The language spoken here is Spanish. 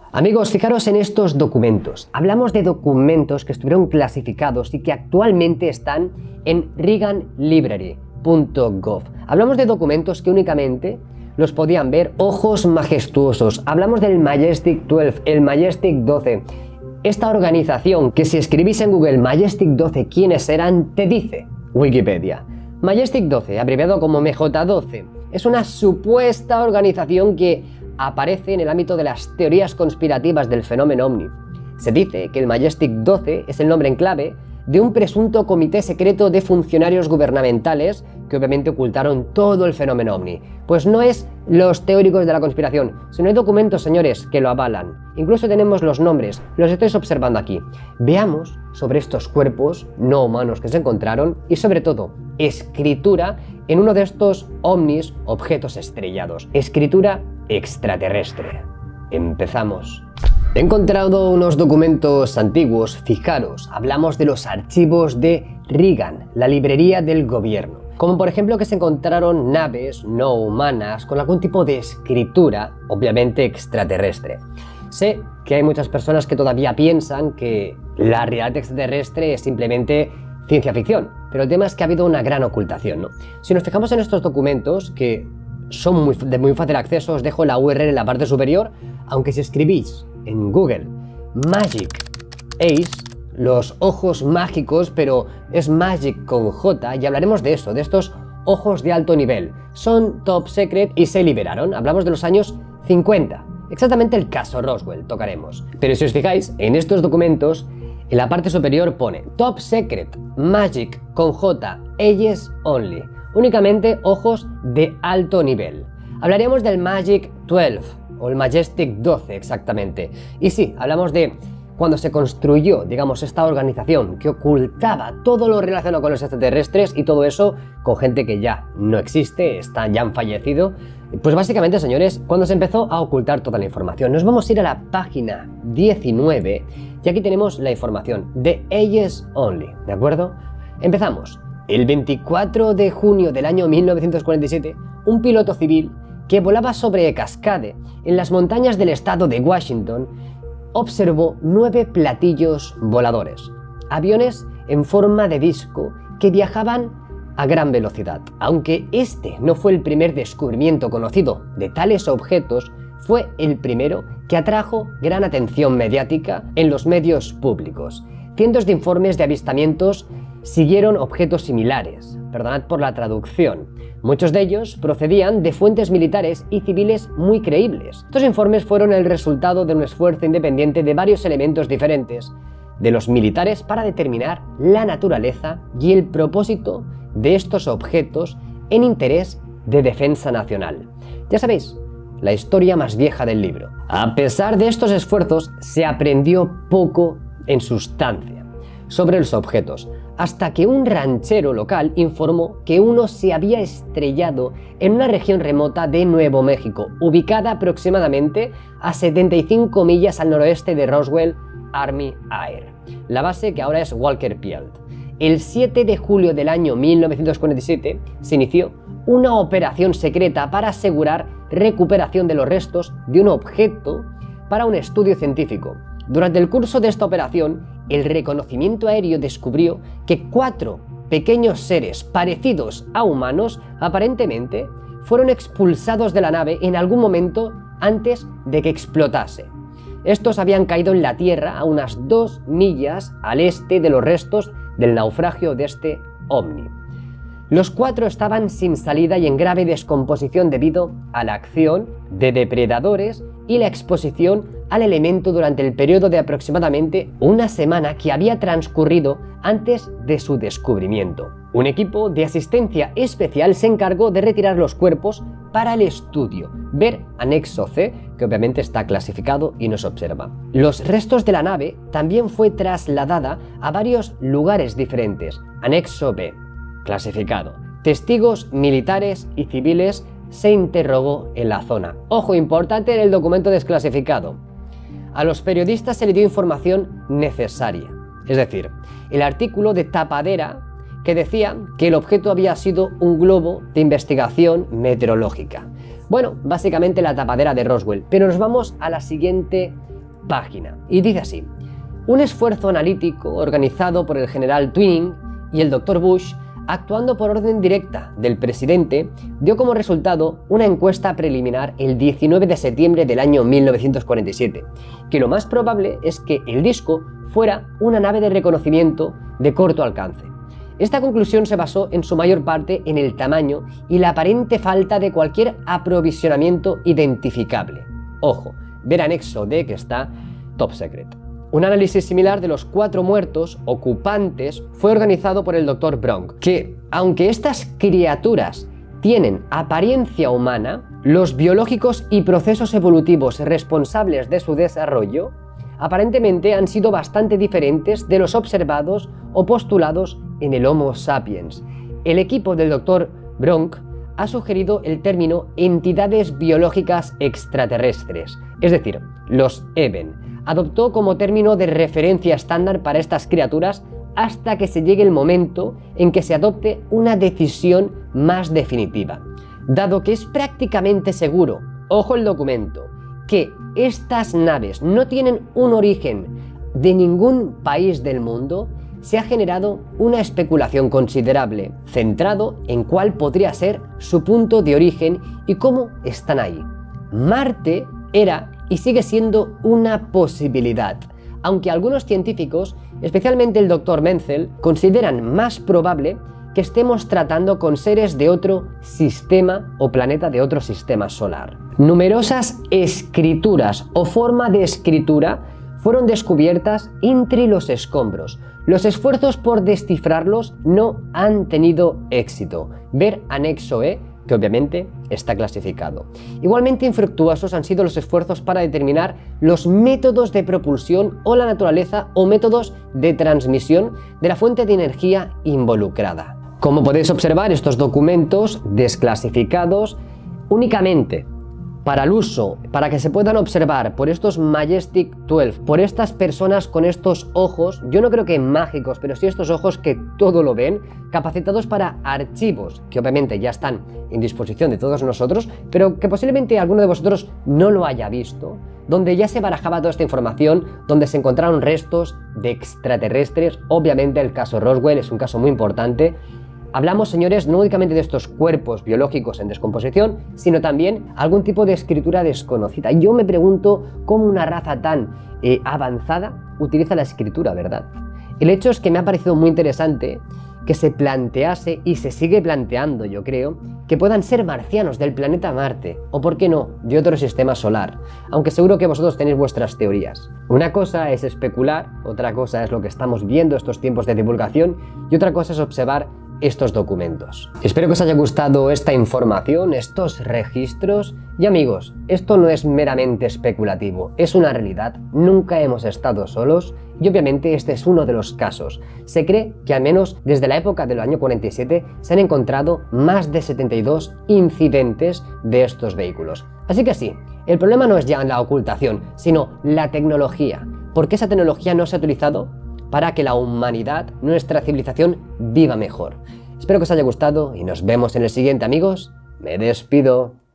Amigos, fijaros en estos documentos. Hablamos de documentos que estuvieron clasificados y que actualmente están en reaganlibrary.gov. Hablamos de documentos que únicamente los podían ver ojos majestuosos. Hablamos del Majestic 12, el Majestic 12. Esta organización que si escribís en Google Majestic 12 quiénes eran, te dice Wikipedia. Majestic 12, abreviado como MJ12, es una supuesta organización que aparece en el ámbito de las teorías conspirativas del fenómeno OVNI. Se dice que el Majestic 12 es el nombre en clave de un presunto comité secreto de funcionarios gubernamentales que obviamente ocultaron todo el fenómeno OVNI. Pues no es los teóricos de la conspiración, sino hay documentos, señores, que lo avalan. Incluso tenemos los nombres, los estáis observando aquí. Veamos sobre estos cuerpos no humanos que se encontraron y sobre todo escritura en uno de estos ovnis, objetos estrellados. Escritura extraterrestre. Empezamos. He encontrado unos documentos antiguos, fijaros, hablamos de los archivos de Reagan, la librería del gobierno. Como por ejemplo que se encontraron naves no humanas con algún tipo de escritura, obviamente extraterrestre. Sé que hay muchas personas que todavía piensan que la realidad extraterrestre es simplemente ciencia ficción, pero el tema es que ha habido una gran ocultación, ¿no? Si nos fijamos en estos documentos, que son de muy fácil acceso, os dejo la URL en la parte superior, aunque si escribís en Google Magic Eyes, los ojos mágicos, pero es Magic con J, y hablaremos de eso, de estos ojos de alto nivel. Son top secret y se liberaron, hablamos de los años 50, exactamente el caso Roswell tocaremos. Pero si os fijáis, en estos documentos, en la parte superior pone Top Secret, Magic con J, Eyes Only. Únicamente ojos de alto nivel. Hablaríamos del Magic 12 o el Majestic 12 exactamente. Y sí, hablamos de cuando se construyó, digamos, esta organización que ocultaba todo lo relacionado con los extraterrestres y todo eso con gente que ya no existe, ya han fallecido. Pues básicamente, señores, cuando se empezó a ocultar toda la información. Nos vamos a ir a la página 19 y aquí tenemos la información de Eyes Only, ¿de acuerdo? Empezamos. El 24 de junio del año 1947, un piloto civil que volaba sobre Cascade, en las montañas del estado de Washington, observó 9 platillos voladores, aviones en forma de disco que viajaban a gran velocidad. Aunque este no fue el primer descubrimiento conocido de tales objetos, fue el primero que atrajo gran atención mediática en los medios públicos. Cientos de informes de avistamientos siguieron objetos similares, perdonad por la traducción. Muchos de ellos procedían de fuentes militares y civiles muy creíbles. Estos informes fueron el resultado de un esfuerzo independiente de varios elementos diferentes de los militares para determinar la naturaleza y el propósito de estos objetos en interés de defensa nacional. Ya sabéis, la historia más vieja del libro. A pesar de estos esfuerzos, se aprendió poco en sustancia sobre los objetos, hasta que un ranchero local informó que uno se había estrellado en una región remota de Nuevo México, ubicada aproximadamente a 75 millas al noroeste de Roswell Army Air, la base que ahora es Walker Field. El 7 de julio del año 1947 se inició una operación secreta para asegurar recuperación de los restos de un objeto para un estudio científico. Durante el curso de esta operación, el reconocimiento aéreo descubrió que 4 pequeños seres parecidos a humanos aparentemente fueron expulsados de la nave en algún momento antes de que explotase. Estos habían caído en la Tierra a unas 2 millas al este de los restos del naufragio de este ovni. Los 4 estaban sin salida y en grave descomposición debido a la acción de depredadores y la exposición al elemento durante el periodo de aproximadamente una semana que había transcurrido antes de su descubrimiento. Un equipo de asistencia especial se encargó de retirar los cuerpos para el estudio. Ver anexo C, que obviamente está clasificado y no se observa. Los restos de la nave también fue trasladada a varios lugares diferentes. Anexo B, clasificado. Testigos militares y civiles se interrogó en la zona. Ojo, importante en el documento desclasificado. A los periodistas se le dio información necesaria. Es decir, el artículo de tapadera que decía que el objeto había sido un globo de investigación meteorológica. Bueno, básicamente la tapadera de Roswell. Pero nos vamos a la siguiente página. Y dice así: un esfuerzo analítico organizado por el general Twining y el Dr. Bush, actuando por orden directa del presidente, dio como resultado una encuesta preliminar el 19 de septiembre del año 1947, que lo más probable es que el disco fuera una nave de reconocimiento de corto alcance. Esta conclusión se basó en su mayor parte en el tamaño y la aparente falta de cualquier aprovisionamiento identificable. Ojo, ver anexo D que está top secret. Un análisis similar de los 4 muertos ocupantes fue organizado por el Dr. Bronk, que, aunque estas criaturas tienen apariencia humana, los biológicos y procesos evolutivos responsables de su desarrollo aparentemente han sido bastante diferentes de los observados o postulados en el Homo sapiens. El equipo del Dr. Bronk ha sugerido el término entidades biológicas extraterrestres, es decir, los EBEN. Adoptó como término de referencia estándar para estas criaturas hasta que se llegue el momento en que se adopte una decisión más definitiva. Dado que es prácticamente seguro, ojo el documento, que estas naves no tienen un origen de ningún país del mundo, se ha generado una especulación considerable, centrado en cuál podría ser su punto de origen y cómo están ahí. Marte era y sigue siendo una posibilidad, aunque algunos científicos, especialmente el Dr. Menzel, consideran más probable que estemos tratando con seres de otro sistema o planeta de otro sistema solar. Numerosas escrituras o forma de escritura fueron descubiertas entre los escombros. Los esfuerzos por descifrarlos no han tenido éxito. Ver anexo E, que obviamente está clasificado. Igualmente infructuosos han sido los esfuerzos para determinar los métodos de propulsión o la naturaleza o métodos de transmisión de la fuente de energía involucrada. Como podéis observar, estos documentos desclasificados únicamente para el uso, para que se puedan observar por estos Majestic 12, por estas personas con estos ojos, yo no creo que mágicos, pero sí estos ojos que todo lo ven, capacitados para archivos, que obviamente ya están en disposición de todos nosotros, pero que posiblemente alguno de vosotros no lo haya visto, donde ya se barajaba toda esta información, donde se encontraron restos de extraterrestres. Obviamente el caso Roswell es un caso muy importante. Hablamos, señores, no únicamente de estos cuerpos biológicos en descomposición, sino también algún tipo de escritura desconocida. Yo me pregunto cómo una raza tan avanzada utiliza la escritura, ¿verdad? El hecho es que me ha parecido muy interesante que se plantease, y se sigue planteando, yo creo, que puedan ser marcianos del planeta Marte, o por qué no, de otro sistema solar, aunque seguro que vosotros tenéis vuestras teorías. Una cosa es especular, otra cosa es lo que estamos viendo estos tiempos de divulgación, y otra cosa es observar estos documentos. Espero que os haya gustado esta información, estos registros, y amigos, esto no es meramente especulativo, es una realidad, nunca hemos estado solos y obviamente este es uno de los casos. Se cree que al menos desde la época del año 47 se han encontrado más de 72 incidentes de estos vehículos. Así que sí, el problema no es ya la ocultación, sino la tecnología. ¿Por qué esa tecnología no se ha utilizado para que la humanidad, nuestra civilización, viva mejor? Espero que os haya gustado y nos vemos en el siguiente, amigos. Me despido.